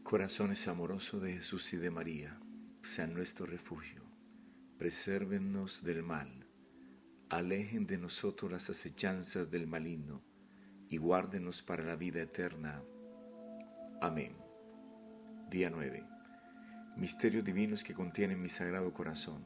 Corazones amorosos de Jesús y de María, sean nuestro refugio, presérvennos del mal, alejen de nosotros las acechanzas del maligno y guárdenos para la vida eterna. Amén. Día 9. Misterios divinos que contienen mi Sagrado Corazón.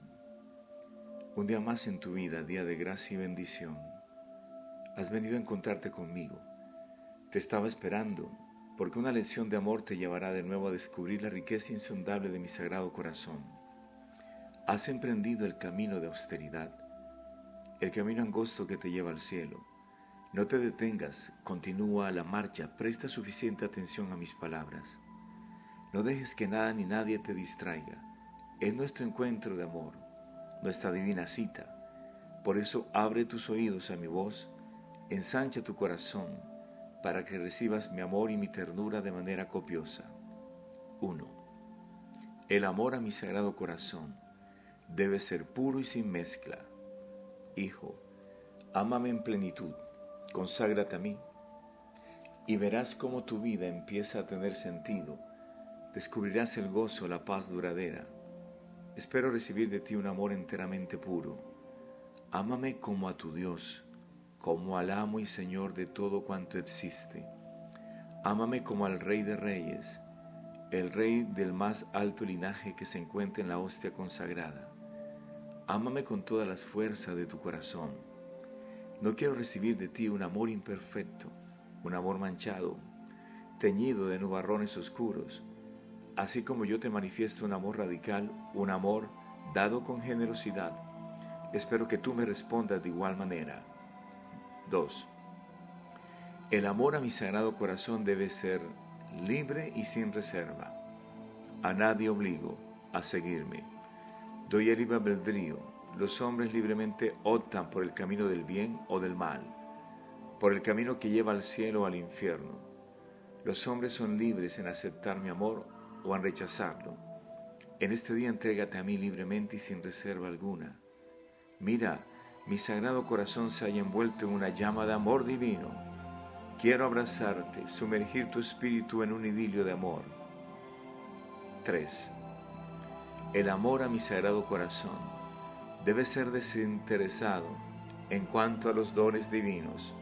Un día más en tu vida, día de gracia y bendición. Has venido a encontrarte conmigo. Te estaba esperando, porque una lección de amor te llevará de nuevo a descubrir la riqueza insondable de mi Sagrado Corazón. Has emprendido el camino de austeridad, el camino angosto que te lleva al cielo. No te detengas, continúa la marcha, presta suficiente atención a mis palabras. No dejes que nada ni nadie te distraiga. Es nuestro encuentro de amor, nuestra divina cita. Por eso abre tus oídos a mi voz, ensancha tu corazón, para que recibas mi amor y mi ternura de manera copiosa. 1. El amor a mi Sagrado Corazón debe ser puro y sin mezcla. Hijo, ámame en plenitud, conságrate a mí, y verás cómo tu vida empieza a tener sentido. Descubrirás el gozo, la paz duradera. Espero recibir de ti un amor enteramente puro. Ámame como a tu Dios, como al amo y Señor de todo cuanto existe. Ámame como al Rey de Reyes, el Rey del más alto linaje que se encuentra en la hostia consagrada. Ámame con todas las fuerzas de tu corazón. No quiero recibir de ti un amor imperfecto, un amor manchado, teñido de nubarrones oscuros. Así como yo te manifiesto un amor radical, un amor dado con generosidad, espero que tú me respondas de igual manera. 2. El amor a mi Sagrado Corazón debe ser libre y sin reserva. A nadie obligo a seguirme. Doy el libre albedrío. Los hombres libremente optan por el camino del bien o del mal, por el camino que lleva al cielo o al infierno. Los hombres son libres en aceptar mi amor o en rechazarlo. En este día entrégate a mí libremente y sin reserva alguna. Mira, mi Sagrado Corazón se halla envuelto en una llama de amor divino. Quiero abrazarte, sumergir tu espíritu en un idilio de amor. 3. El amor a mi Sagrado Corazón debe ser desinteresado en cuanto a los dones divinos.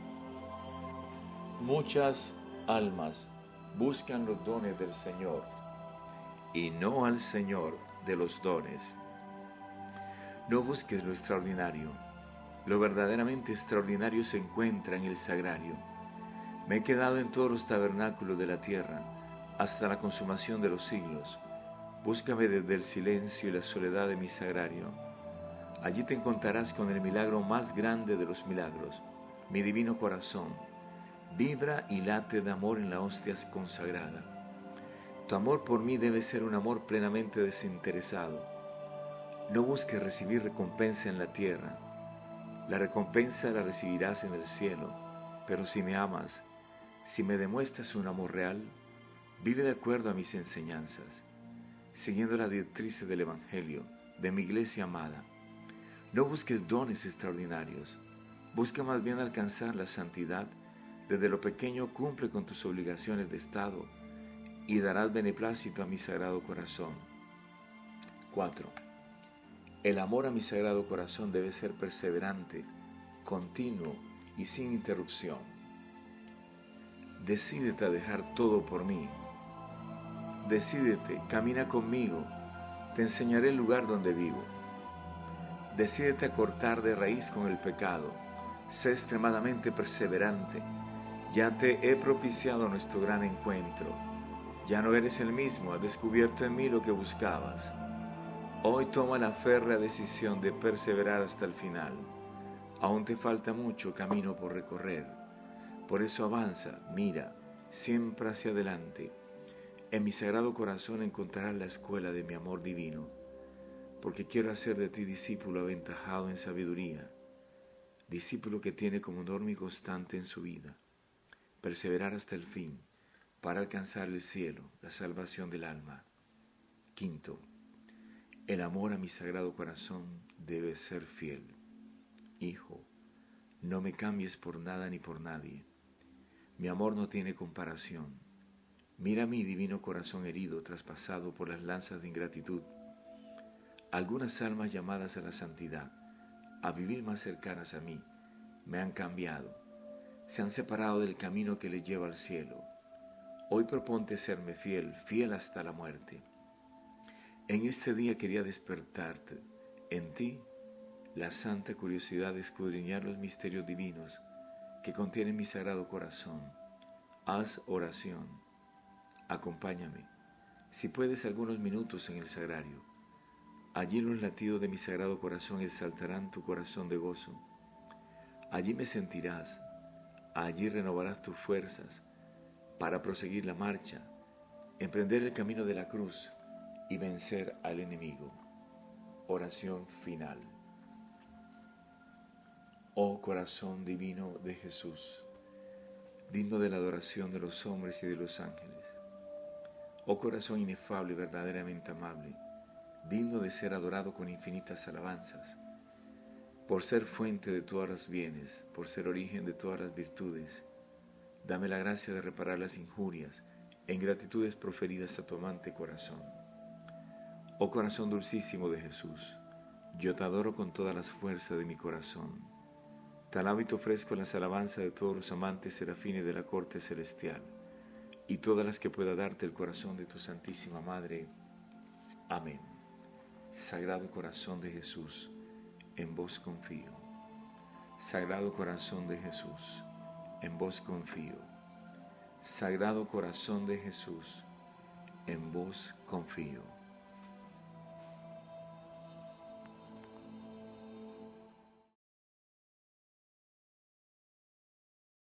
Muchas almas buscan los dones del Señor y no al Señor de los dones. No busques lo extraordinario. Lo verdaderamente extraordinario se encuentra en el sagrario. Me he quedado en todos los tabernáculos de la tierra, hasta la consumación de los siglos. Búscame desde el silencio y la soledad de mi sagrario. Allí te encontrarás con el milagro más grande de los milagros, mi divino corazón. Vibra y late de amor en la hostia consagrada. Tu amor por mí debe ser un amor plenamente desinteresado. No busques recibir recompensa en la tierra. La recompensa la recibirás en el cielo, pero si me amas, si me demuestras un amor real, vive de acuerdo a mis enseñanzas, siguiendo las directrices del Evangelio, de mi iglesia amada. No busques dones extraordinarios, busca más bien alcanzar la santidad. Desde lo pequeño cumple con tus obligaciones de Estado y darás beneplácito a mi Sagrado Corazón. 4. El amor a mi Sagrado Corazón debe ser perseverante, continuo y sin interrupción. Decídete a dejar todo por mí. Decídete, camina conmigo, te enseñaré el lugar donde vivo. Decídete a cortar de raíz con el pecado, sé extremadamente perseverante. Ya te he propiciado nuestro gran encuentro. Ya no eres el mismo, has descubierto en mí lo que buscabas. Hoy toma la férrea decisión de perseverar hasta el final. Aún te falta mucho camino por recorrer. Por eso avanza, mira, siempre hacia adelante. En mi Sagrado Corazón encontrarás la escuela de mi amor divino, porque quiero hacer de ti discípulo aventajado en sabiduría, discípulo que tiene como norma y constante en su vida perseverar hasta el fin para alcanzar el cielo, la salvación del alma. 5. El amor a mi Sagrado Corazón debe ser fiel. Hijo, no me cambies por nada ni por nadie. Mi amor no tiene comparación. Mira mi divino corazón herido, traspasado por las lanzas de ingratitud. Algunas almas llamadas a la santidad, a vivir más cercanas a mí, me han cambiado, se han separado del camino que les lleva al cielo. Hoy proponte serme fiel, fiel hasta la muerte. En este día quería despertarte en ti la santa curiosidad de escudriñar los misterios divinos que contiene mi sagrado corazón. Haz oración. Acompáñame, si puedes, algunos minutos en el sagrario. Allí los latidos de mi sagrado corazón exaltarán tu corazón de gozo. Allí me sentirás, allí renovarás tus fuerzas para proseguir la marcha, emprender el camino de la cruz y vencer al enemigo. Oración final. Oh corazón divino de Jesús, digno de la adoración de los hombres y de los ángeles. Oh corazón inefable y verdaderamente amable, digno de ser adorado con infinitas alabanzas, por ser fuente de todos los bienes, por ser origen de todas las virtudes. Dame la gracia de reparar las injurias e ingratitudes proferidas a tu amante corazón. Oh corazón dulcísimo de Jesús, yo te adoro con todas las fuerzas de mi corazón. Te alabo y te ofrezco las alabanzas de todos los amantes serafines de la corte celestial, y todas las que pueda darte el corazón de tu Santísima Madre. Amén. Sagrado corazón de Jesús, en vos confío. Sagrado corazón de Jesús, en vos confío. Sagrado corazón de Jesús, en vos confío.